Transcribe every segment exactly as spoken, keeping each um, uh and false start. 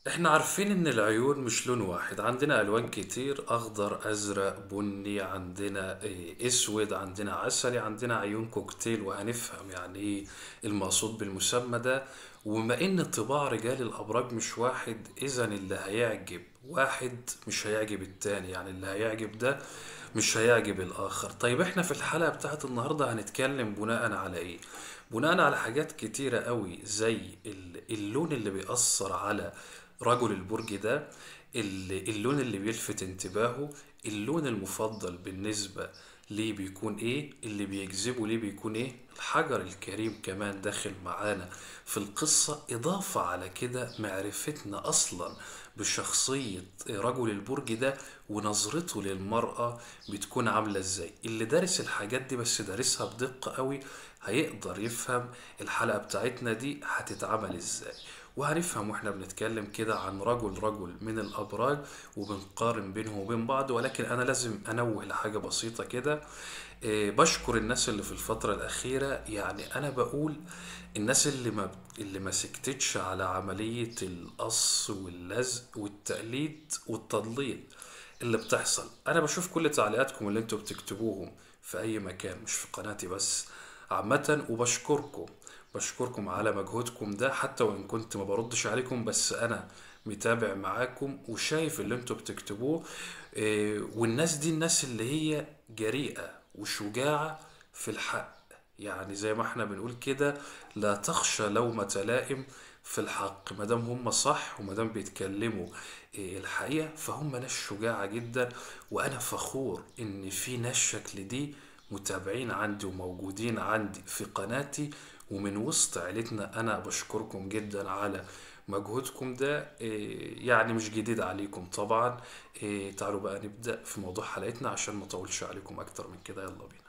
احنا عارفين ان العيون مش لون واحد، عندنا الوان كتير: اخضر، ازرق، بني، عندنا إيه، اسود، عندنا عسلي، عندنا عيون كوكتيل. وهنفهم يعني ايه المقصود بالمسمى ده. وبما ان طباع رجال الابراج مش واحد، اذا اللي هيعجب واحد مش هيعجب التاني، يعني اللي هيعجب ده مش هيعجب الاخر. طيب احنا في الحلقة بتاعت النهاردة هنتكلم بناء على ايه؟ بناء على حاجات كتيرة قوي، زي ال- اللون اللي بيأثر على رجل البرج ده، ال- اللون اللي بيلفت انتباهه، اللون المفضل بالنسبة ليه بيكون ايه، اللي بيجذبه ليه بيكون ايه، الحجر الكريم كمان داخل معانا في القصة. إضافة على كده معرفتنا أصلا بشخصية رجل البرج ده ونظرته للمرأة بتكون عاملة ازاي. اللي دارس الحاجات دي بس دارسها بدقة قوي هيقدر يفهم الحلقة بتاعتنا دي هتتعمل ازاي. وهنفهم واحنا بنتكلم كده عن رجل رجل من الأبراج وبنقارن بينهم وبين بعض. ولكن أنا لازم أنوه لحاجة بسيطة كده. إيه، بشكر الناس اللي في الفترة الأخيرة، يعني أنا بقول الناس اللي ما اللي ما سكتتش على عملية القص واللزق والتقليد والتضليل اللي بتحصل. أنا بشوف كل تعليقاتكم اللي انتوا بتكتبوهم في أي مكان، مش في قناتي بس، عامة. وبشكركم بشكركم على مجهودكم ده، حتى وإن كنت ما بردش عليكم، بس أنا متابع معاكم وشايف اللي انتوا بتكتبوه. إيه، والناس دي الناس اللي هي جريئة وشجاعة في الحق، يعني زي ما احنا بنقول كده: لا تخشى لومة لائم في الحق. مادام هم صح ومادام بيتكلموا إيه، الحقيقة، فهم ناس شجاعة جدا. وأنا فخور إن في ناس شكل دي متابعين عندي وموجودين عندي في قناتي ومن وسط عيلتنا. أنا بشكركم جدا على مجهودكم ده. إيه، يعني مش جديد عليكم طبعا. إيه، تعالوا بقى نبدأ في موضوع حلقتنا عشان ما اطولش عليكم أكتر من كده. يلا بينا.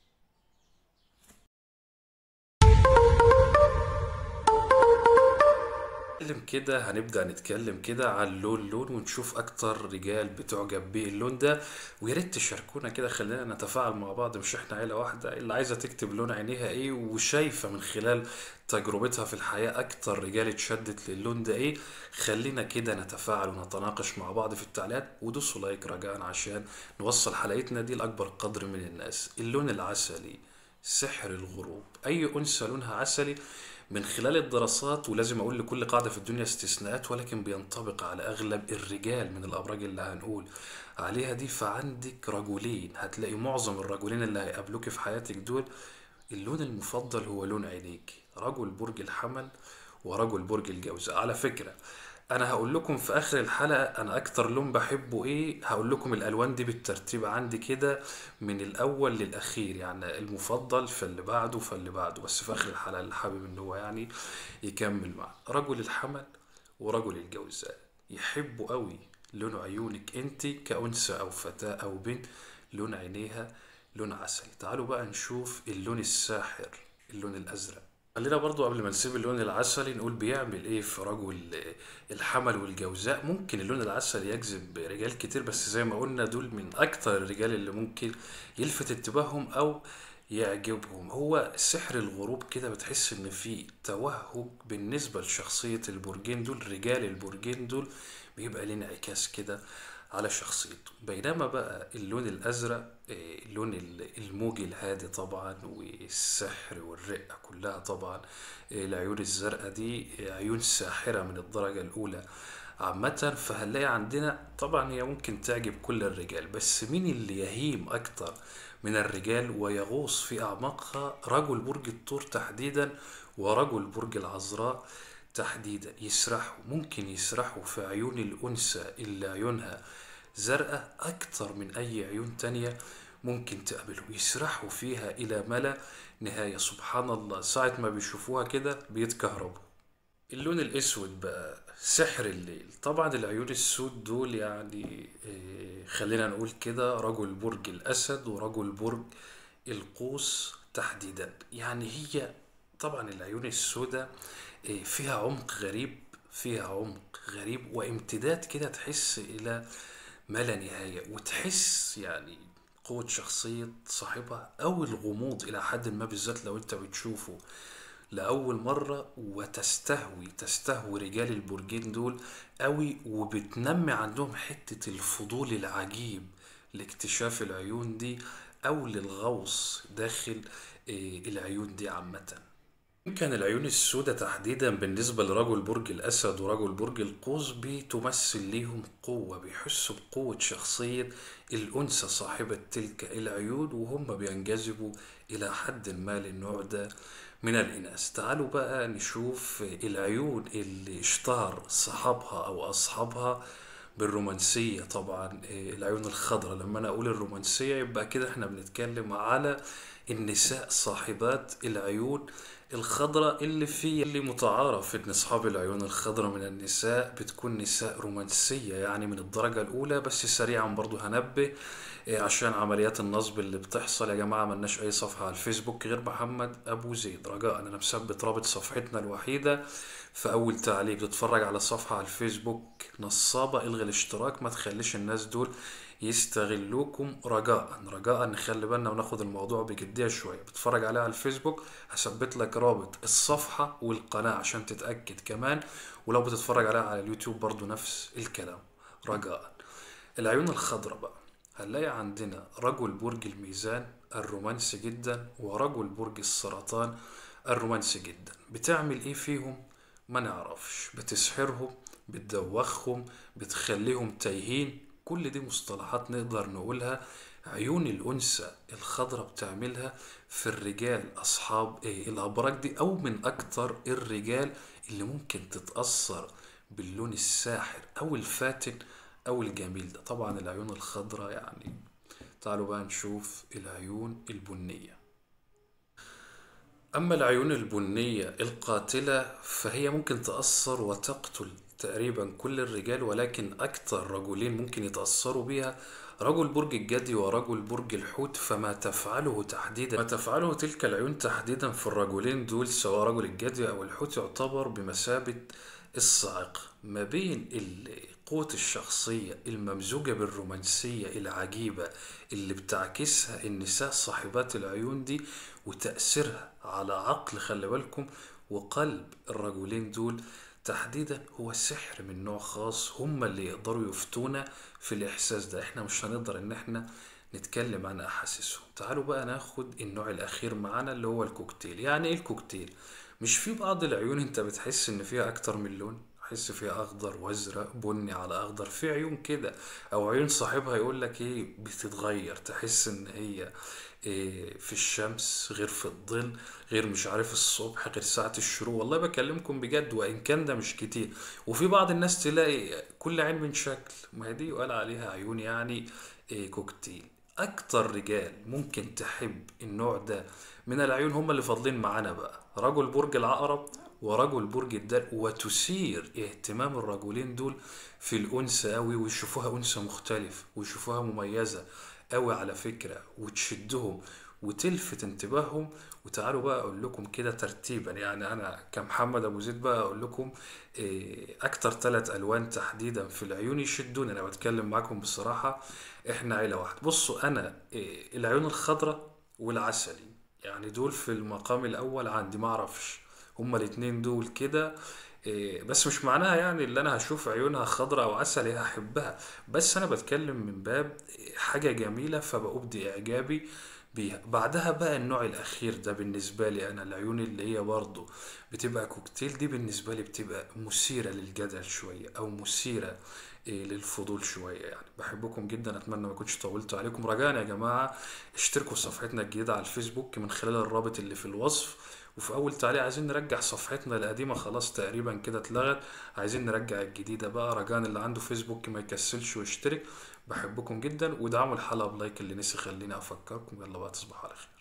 نتكلم كده هنبدأ نتكلم كده عن لون لون ونشوف أكتر رجال بتعجب بيه اللون ده. ويا ريت تشاركونا كده، خلينا نتفاعل مع بعض، مش احنا عيلة واحدة. اللي عايزة تكتب لون عينيها ايه وشايفة من خلال تجربتها في الحياة أكتر رجال اتشدت للون ده ايه، خلينا كده نتفاعل ونتناقش مع بعض في التعليقات. ودوسوا لايك رجاء عشان نوصل حلقتنا دي لأكبر قدر من الناس. اللون العسلي، سحر الغروب. أي أنثى لونها عسلي من خلال الدراسات، ولازم أقول لكل قاعدة في الدنيا استثناءات، ولكن بينطبق على أغلب الرجال من الأبراج اللي هنقول عليها دي. فعندك رجلين، هتلاقي معظم الرجلين اللي هيقابلوك في حياتك دول اللون المفضل هو لون عينيك: رجل برج الحمل ورجل برج الجوزاء. على فكرة، انا هقول لكم في اخر الحلقة انا اكتر لون بحبه ايه. هقول لكم الالوان دي بالترتيب عندي كده من الاول للاخير، يعني المفضل فاللي بعده فاللي بعده، بس في اخر الحلقة اللي حابب ان هو يعني يكمل معه. رجل الحمل ورجل الجوزاء يحبوا قوي لون عيونك انت كأنثى او فتاة او بنت، لون عينيها لون عسل. تعالوا بقى نشوف اللون الساحر، اللون الازرق. خلينا برضو قبل ما نسيب اللون العسلي نقول بيعمل ايه في رجل الحمل والجوزاء. ممكن اللون العسلي يجذب رجال كتير، بس زي ما قلنا دول من اكتر الرجال اللي ممكن يلفت انتباههم او يعجبهم. هو سحر الغروب كده، بتحس ان في توهج بالنسبة لشخصية البرجين دول. رجال البرجين دول بيبقى ليه انعكاس كده على شخصيته. بينما بقى اللون الأزرق، آه، اللون ال- الموجي الهادي طبعا، والسحر والرقة كلها طبعا. آه، العيون الزرقاء دي آه، عيون ساحرة من الدرجة الأولى عامة. فهنلاقي عندنا طبعا هي ممكن تعجب كل الرجال، بس مين اللي يهيم أكتر من الرجال ويغوص في أعماقها؟ رجل برج الثور تحديدا ورجل برج العذراء تحديدا. يسرحوا، ممكن يسرحوا في عيون الأنثى اللي عيونها زرقاء أكتر من أي عيون تانية ممكن تقابله. يسرحوا فيها إلى ما لا نهاية. سبحان الله، ساعة ما بيشوفوها كده بيتكهربوا. اللون الأسود بقى، سحر الليل. طبعا العيون السود دول يعني إيه، خلينا نقول كده رجل برج الأسد ورجل برج القوس تحديدا. يعني هي طبعا العيون السوداء إيه، فيها عمق غريب، فيها عمق غريب وامتداد كده، تحس إلى ما لا نهاية. وتحس يعني قوة شخصية صاحبها أو الغموض إلى حد ما، بالذات لو أنت بتشوفه لأول مرة، وتستهوي تستهوي رجال البرجين دول قوي، وبتنمي عندهم حتة الفضول العجيب لاكتشاف العيون دي أو للغوص داخل آه، العيون دي عامة. يمكن العيون السوداء تحديدا بالنسبة لرجل برج الأسد ورجل برج القوس بتمثل ليهم قوة، بيحسوا بقوة شخصية الأنثى صاحبة تلك العيون، وهم بينجذبوا إلى حد ما للنوع ده من الإناث. تعالوا بقى نشوف العيون اللي اشتهر صحابها أو أصحابها بالرومانسية. طبعا آه، العيون الخضراء، لما أنا أقول الرومانسية يبقى كده احنا بنتكلم على النساء صاحبات العيون الخضراء، اللي في اللي متعارف ان اصحاب العيون الخضراء من النساء بتكون نساء رومانسية يعني من الدرجة الاولى. بس سريعا برضو هنبه إيه، عشان عمليات النصب اللي بتحصل يا جماعة، ملناش اي صفحة على الفيسبوك غير محمد ابو زيد. رجاء انا مثبت رابط صفحتنا الوحيدة في اول تعليق. بتتفرج على صفحة على الفيسبوك نصابة، الغي الاشتراك، ما تخليش الناس دول يستغلوكم. رجاء رجاء نخلي بالنا وناخد الموضوع بجدية شوية. بتتفرج عليها على الفيسبوك، هثبت لك رابط الصفحة والقناة عشان تتأكد كمان، ولو بتتفرج عليها على اليوتيوب برضو نفس الكلام. رجاء. العيون الخضراء بقى، هنلاقي عندنا رجل برج الميزان الرومانسي جدا ورجل برج السرطان الرومانسي جدا. بتعمل ايه فيهم؟ ما نعرفش. بتسحرهم، بتدوخهم، بتخليهم تايهين. كل دي مصطلحات نقدر نقولها عيون الأنثى الخضراء بتعملها في الرجال أصحاب إيه الأبراج دي، أو من أكتر الرجال اللي ممكن تتأثر باللون الساحر أو الفاتن أو الجميل ده. طبعا العيون الخضراء يعني. تعالوا بقى نشوف العيون البنية. أما العيون البنية القاتلة فهي ممكن تأثر وتقتل تقريبا كل الرجال، ولكن أكثر رجلين ممكن يتأثروا بها رجل برج الجدي ورجل برج الحوت. فما تفعله تحديدا ما تفعله تلك العيون تحديدا في الرجلين دول سواء رجل الجدي أو الحوت يعتبر بمثابة الصاعقة ما بين ال- قوة الشخصية الممزوجة بالرومانسية العجيبة اللي بتعكسها النساء صاحبات العيون دي، وتأثيرها على عقل، خلي بالكم، وقلب الرجلين دول تحديدا. هو سحر من نوع خاص، هم اللي يقدروا يفتونا في الإحساس ده. احنا مش هنقدر ان احنا نتكلم عن أحاسيسهم. تعالوا بقى ناخد النوع الأخير معانا اللي هو الكوكتيل. يعني ايه الكوكتيل؟ مش في بعض العيون انت بتحس ان فيها اكتر من لون؟ تحس فيها اخضر وازرق بني على اخضر. في عيون كده او عيون صاحبها يقول لك ايه بتتغير، تحس ان هي إيه في الشمس غير في الظل، غير مش عارف الصبح غير ساعة الشروق. والله بكلمكم بجد، وان كان ده مش كتير. وفي بعض الناس تلاقي كل عين من شكل، ما هي دي يقال عليها عيون يعني إيه كوكتيل. اكتر رجال ممكن تحب النوع ده من العيون هم اللي فاضلين معانا بقى رجل برج العقرب ورجل برج الدلو. وتثير اهتمام الرجلين دول في الأنثى قوي، ويشوفوها أنثى مختلف ويشوفوها مميزة قوي على فكرة، وتشدهم وتلفت انتباههم. وتعالوا بقى اقول لكم كده ترتيبا، يعني انا كمحمد ابو زيد بقى اقول لكم إيه اكتر ثلاث الوان تحديدا في العيون يشدوني. انا بتكلم معاكم بصراحة، احنا عيلة واحدة. بصوا انا إيه العيون الخضراء والعسلي، يعني دول في المقام الاول عندي. ما اعرفش هما الاتنين دول كده إيه، بس مش معناها يعني اللي انا هشوف عيونها خضراء او عسلي هحبها، بس انا بتكلم من باب حاجة جميلة فبأبدي اعجابي بيها. بعدها بقى النوع الاخير ده بالنسبة لي انا، العيون اللي هي برضو بتبقى كوكتيل، دي بالنسبة لي بتبقى مثيرة للجدل شوية او مثيرة إيه للفضول شوية. يعني بحبكم جدا، اتمنى ما كنتش طولت عليكم. رجاء يا جماعة اشتركوا في صفحتنا الجديدة على الفيسبوك من خلال الرابط اللي في الوصف. وفي اول تعليق عايزين نرجع صفحتنا القديمة، خلاص تقريبا كده اتلغت، عايزين نرجع الجديدة بقى. رجاء اللي عنده فيسبوك ما يكسلش ويشترك. بحبكم جدا، ودعموا الحلقة بلايك اللي نسي خليني افكركم. يلا بقى تصبحوا على خير.